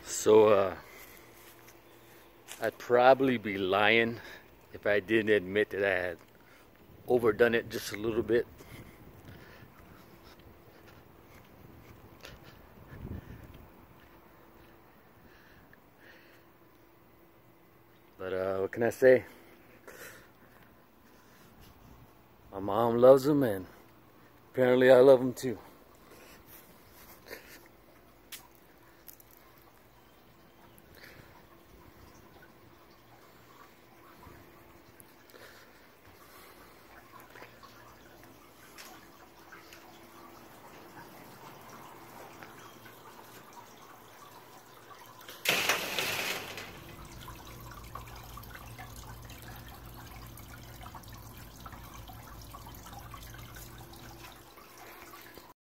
So I'd probably be lying if I didn't admit that I had overdone it just a little bit. But what can I say? My mom loves him, and apparently I love him too.